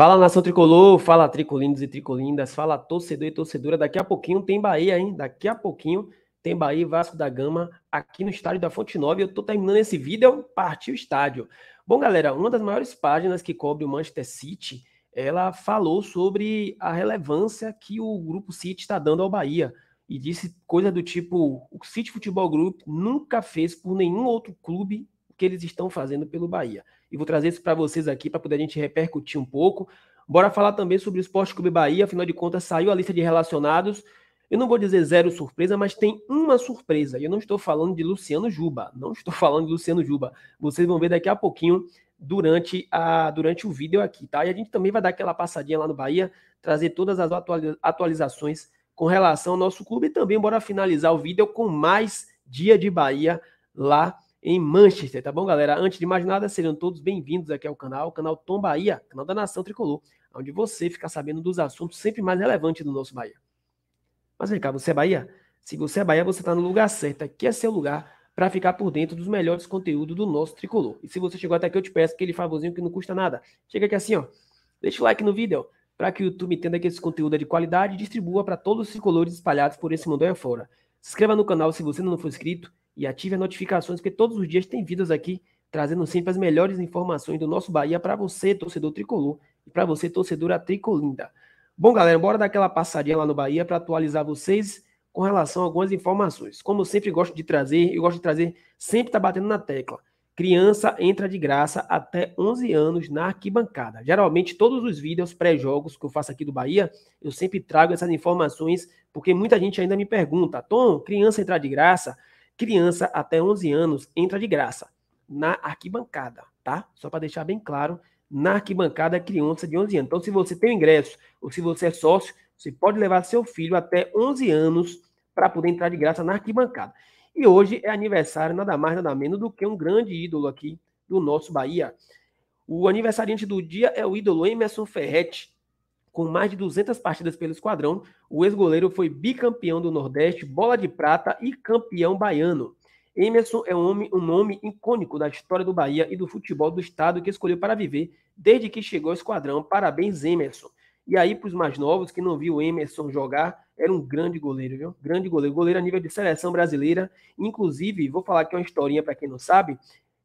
Fala, nação tricolor, fala tricolindos e tricolindas, fala torcedor e torcedora. Daqui a pouquinho tem Bahia, hein? Daqui a pouquinho tem Bahia e Vasco da Gama aqui no estádio da Fonte Nova. E eu tô terminando esse vídeo, partiu o estádio. Bom, galera, uma das maiores páginas que cobre o Manchester City, ela falou sobre a relevância que o Grupo City está dando ao Bahia. E disse coisa do tipo, o City Futebol Group nunca fez por nenhum outro clube o que eles estão fazendo pelo Bahia. E vou trazer isso para vocês aqui para poder a gente repercutir um pouco. Bora falar também sobre o Esporte Clube Bahia, afinal de contas saiu a lista de relacionados. Eu não vou dizer zero surpresa, mas tem uma surpresa. E eu não estou falando de Luciano Juba. Não estou falando de Luciano Juba. Vocês vão ver daqui a pouquinho durante o vídeo aqui, tá? E a gente também vai dar aquela passadinha lá no Bahia, trazer todas as atualizações com relação ao nosso clube. E também bora finalizar o vídeo com mais dia de Bahia lá em Manchester, tá bom, galera? Antes de mais nada, sejam todos bem-vindos aqui ao canal Tom Bahia, canal da Nação Tricolor, onde você fica sabendo dos assuntos sempre mais relevantes do nosso Bahia. Mas vem cá, você é Bahia? Se você é Bahia, você está no lugar certo. Aqui é seu lugar para ficar por dentro dos melhores conteúdos do nosso Tricolor. E se você chegou até aqui, eu te peço aquele favorzinho que não custa nada. Chega aqui assim, ó, deixa o like no vídeo, para que o YouTube entenda que esse conteúdo é de qualidade e distribua para todos os tricolores espalhados por esse mundo afora. Se inscreva no canal se você não for inscrito e ative as notificações, porque todos os dias tem vídeos aqui trazendo sempre as melhores informações do nosso Bahia para você, torcedor tricolor, e para você, torcedora tricolinda. Bom, galera, bora dar aquela passadinha lá no Bahia para atualizar vocês com relação a algumas informações. Como eu sempre gosto de trazer, sempre tá batendo na tecla. Criança entra de graça até 11 anos na arquibancada. Geralmente, todos os vídeos pré-jogos que eu faço aqui do Bahia, eu sempre trago essas informações, porque muita gente ainda me pergunta, Tom, criança entrar de graça? Criança até 11 anos entra de graça na arquibancada, tá? Só para deixar bem claro, na arquibancada criança de 11 anos. Então, se você tem o ingresso ou se você é sócio, você pode levar seu filho até 11 anos para poder entrar de graça na arquibancada. E hoje é aniversário nada mais, nada menos do que um grande ídolo aqui do nosso Bahia. O aniversariante do dia é o ídolo Emerson Ferretti, com mais de 200 partidas pelo esquadrão. O ex-goleiro foi bicampeão do Nordeste, bola de prata e campeão baiano. Emerson é um nome icônico da história do Bahia e do futebol do estado que escolheu para viver desde que chegou ao esquadrão. Parabéns, Emerson. E aí, para os mais novos que não viu o Emerson jogar, era um grande goleiro, viu? Grande goleiro. Goleiro a nível de seleção brasileira. Inclusive, vou falar aqui uma historinha para quem não sabe.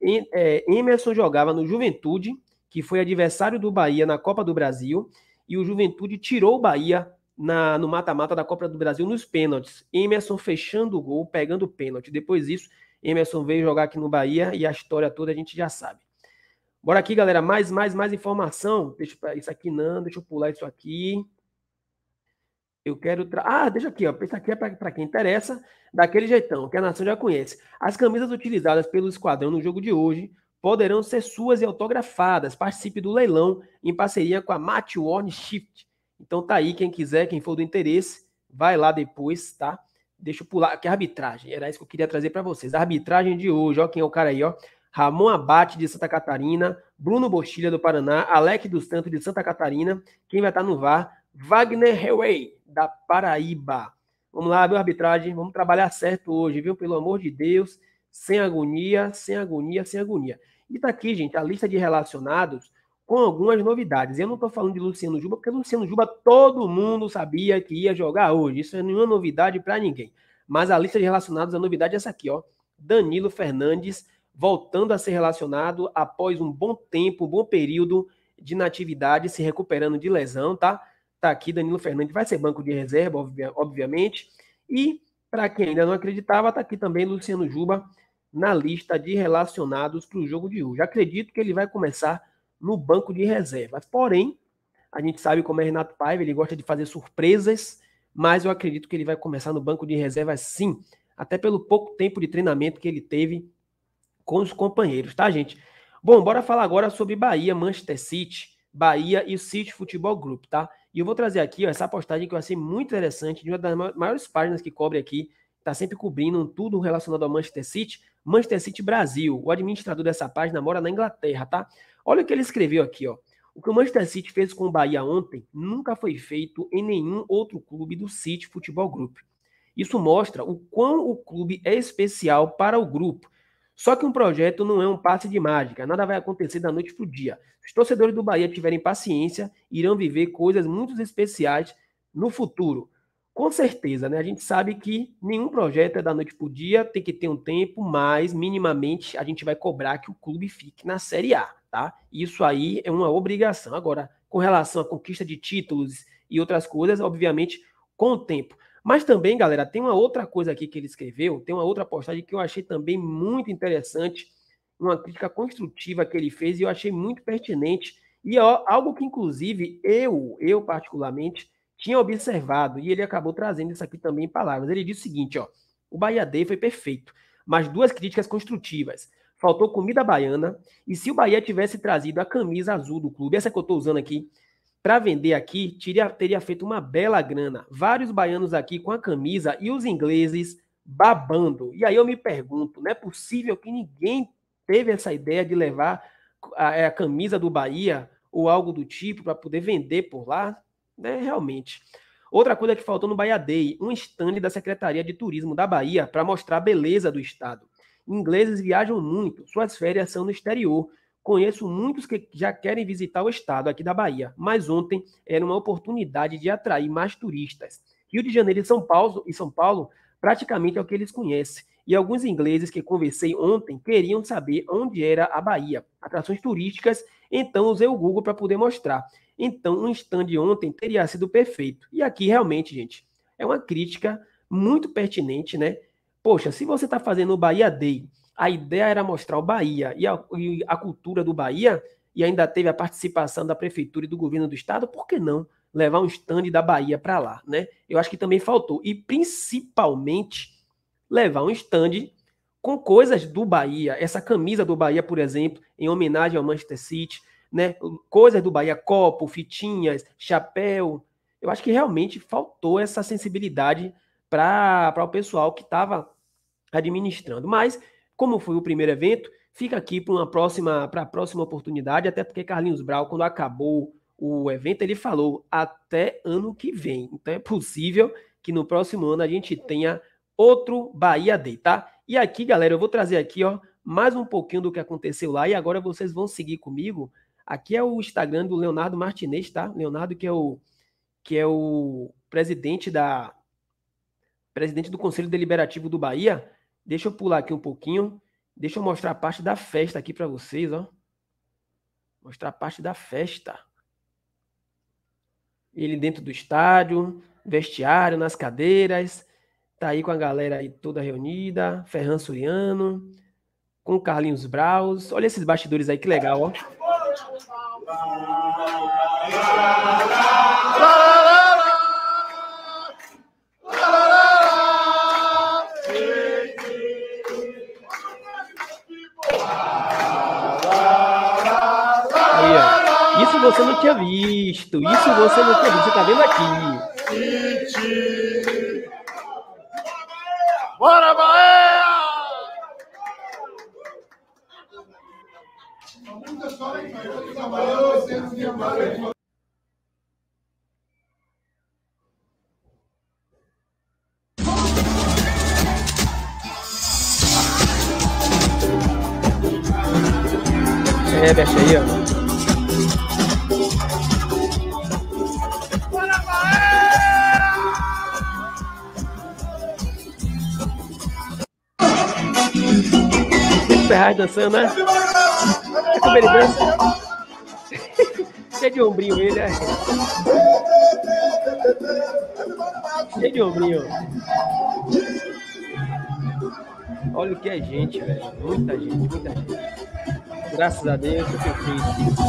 Emerson jogava no Juventude, que foi adversário do Bahia na Copa do Brasil, e o Juventude tirou o Bahia no mata-mata da Copa do Brasil nos pênaltis. Emerson fechando o gol, pegando o pênalti. Depois disso, Emerson veio jogar aqui no Bahia e a história toda a gente já sabe. Bora aqui, galera, mais informação. Deixa isso aqui não, deixa eu pular isso aqui. Eu quero... deixa aqui, ó. Isso aqui é para quem interessa, daquele jeitão, que a nação já conhece. As camisas utilizadas pelo esquadrão no jogo de hoje poderão ser suas e autografadas. Participe do leilão em parceria com a Match Worn Shift. Então tá aí, quem quiser, quem for do interesse, vai lá depois, tá? Deixa eu pular aqui a arbitragem. Era isso que eu queria trazer para vocês. A arbitragem de hoje, ó, quem é o cara aí, ó. Ramon Abate, de Santa Catarina, Bruno Bostilha, do Paraná, Alec dos Santos, de Santa Catarina. Quem vai estar no VAR? Wagner Hewey, da Paraíba. Vamos lá, viu, arbitragem? Vamos trabalhar certo hoje, viu? Pelo amor de Deus. Sem agonia, sem agonia, sem agonia. E tá aqui, gente, a lista de relacionados com algumas novidades. Eu não tô falando de Luciano Juba, porque Luciano Juba todo mundo sabia que ia jogar hoje. Isso é nenhuma novidade para ninguém. Mas a lista de relacionados, a novidade é essa aqui, ó. Danilo Fernandes voltando a ser relacionado após um bom tempo, um bom período de inatividade, se recuperando de lesão, tá? Tá aqui, Danilo Fernandes vai ser banco de reserva, obviamente. E, para quem ainda não acreditava, tá aqui também Luciano Juba na lista de relacionados para o jogo de hoje. Acredito que ele vai começar no banco de reservas. Porém, a gente sabe como é Renato Paiva, ele gosta de fazer surpresas, mas eu acredito que ele vai começar no banco de reservas sim, até pelo pouco tempo de treinamento que ele teve com os companheiros, tá, gente? Bom, bora falar agora sobre Bahia, Manchester City, Bahia e o City Futebol Group, tá? E eu vou trazer aqui, ó, essa postagem que eu achei muito interessante, de uma das maiores páginas que cobre aqui, tá sempre cobrindo tudo relacionado ao Manchester City Brasil. O administrador dessa página mora na Inglaterra, tá? Olha o que ele escreveu aqui, ó. O que o Manchester City fez com o Bahia ontem nunca foi feito em nenhum outro clube do City Futebol Group. Isso mostra o quão o clube é especial para o grupo. Só que um projeto não é um passe de mágica, nada vai acontecer da noite para o dia. Se os torcedores do Bahia tiverem paciência, irão viver coisas muito especiais no futuro. Com certeza, né? A gente sabe que nenhum projeto é da noite para o dia, tem que ter um tempo, mas minimamente a gente vai cobrar que o clube fique na Série A, tá? Isso aí é uma obrigação. Agora, com relação à conquista de títulos e outras coisas, obviamente, com o tempo. Mas também, galera, tem uma outra coisa aqui que ele escreveu, tem uma outra postagem que eu achei também muito interessante, uma crítica construtiva que ele fez e eu achei muito pertinente, e algo que, inclusive, eu particularmente, tinha observado, e ele acabou trazendo isso aqui também em palavras. Ele disse o seguinte, ó, o Bahia Day foi perfeito, mas duas críticas construtivas. Faltou comida baiana, e se o Bahia tivesse trazido a camisa azul do clube, essa que eu estou usando aqui, para vender aqui, teria feito uma bela grana. Vários baianos aqui com a camisa e os ingleses babando. E aí eu me pergunto, não é possível que ninguém teve essa ideia de levar a camisa do Bahia ou algo do tipo para poder vender por lá? Né, realmente. Outra coisa que faltou no Bahia Day, um stand da Secretaria de Turismo da Bahia para mostrar a beleza do estado. Ingleses viajam muito, suas férias são no exterior. Conheço muitos que já querem visitar o estado aqui da Bahia, mas ontem era uma oportunidade de atrair mais turistas. Rio de Janeiro e São Paulo praticamente é o que eles conhecem. E alguns ingleses que conversei ontem queriam saber onde era a Bahia, atrações turísticas, então usei o Google para poder mostrar. Então, um stand ontem teria sido perfeito. E aqui, realmente, gente, é uma crítica muito pertinente, né? Poxa, se você está fazendo o Bahia Day, a ideia era mostrar o Bahia e a cultura do Bahia, e ainda teve a participação da prefeitura e do governo do estado, por que não levar um stand da Bahia para lá, né? Eu acho que também faltou. E, principalmente, levar um stand com coisas do Bahia. Essa camisa do Bahia, por exemplo, em homenagem ao Manchester City, né? Coisas do Bahia, copo, fitinhas, chapéu. Eu acho que realmente faltou essa sensibilidade para o pessoal que estava administrando. Mas, como foi o primeiro evento, fica aqui para a próxima oportunidade, até porque Carlinhos Brau, quando acabou o evento, ele falou até ano que vem. Então é possível que no próximo ano a gente tenha outro Bahia Day, tá? E aqui, galera, eu vou trazer aqui, ó, mais um pouquinho do que aconteceu lá e agora vocês vão seguir comigo. Aqui é o Instagram do Leonardo Martinez, tá? Leonardo que é o presidente do Conselho Deliberativo do Bahia. Deixa eu pular aqui um pouquinho. Deixa eu mostrar a parte da festa aqui para vocês, ó. Mostrar a parte da festa. Ele dentro do estádio, vestiário, nas cadeiras. Tá aí com a galera aí toda reunida. Ferran Suriano, com Carlinhos Braus. Olha esses bastidores aí, que legal, ó. Isso você não tinha visto. Isso você não tinha visto. Você tá vendo aqui. Bora, Bahia! É, deixa aí, ó. Ferraz dançando, né? Como ele dança. Cheio de ombrinho ele, né? Cheio de ombrinho. Olha o que é gente, velho. Muita gente, muita gente. Graças a Deus, eu perfeito.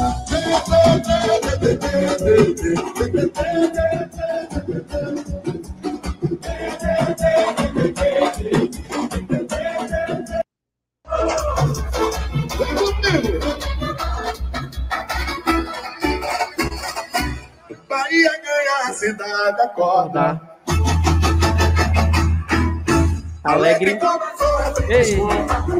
Bahia ganha, a cidade acorda. Alegre. Ei. E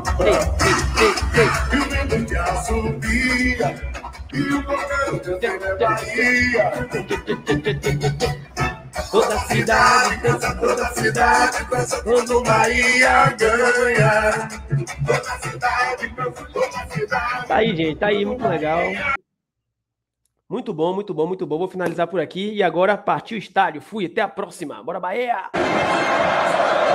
o vento que assobia. E o governo cantando é Bahia. Toda a cidade dança, Toda a cidade dança quando Bahia ganha. Toda a cidade Tá aí, gente. Tá aí, muito legal. Muito bom, muito bom, muito bom. Vou finalizar por aqui. E agora partiu o estádio. Fui, até a próxima. Bora, Bahia!